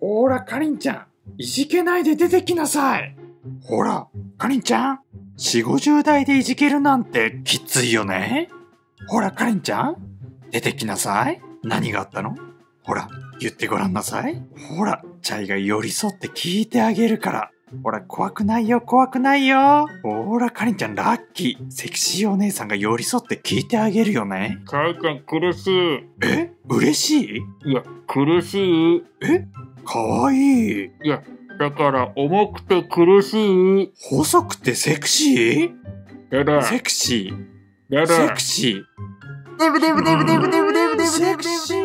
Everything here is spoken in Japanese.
ほら、かりんちゃん、いじけないで出てきなさい。ほら、かりんちゃん、4、50代でいじけるなんてきついよね。ほら、かりんちゃん、出てきなさい。何があったの？ほら、言ってごらんなさい。ほら、チャイが寄り添って聞いてあげるから。ほら、怖くないよ、怖くないよ。ほら、かりんちゃん、ラッキー。セクシーお姉さんが寄り添って聞いてあげるよね。 かいちゃん苦しい。 え？嬉しい？ いや、苦しい。 え？かわいい。 いや、だから重くて苦しい。 細くてセクシー？ やだ。 セクシー。 やだ。 セクシー。デブデブデブデブデブデブデブデブデブ。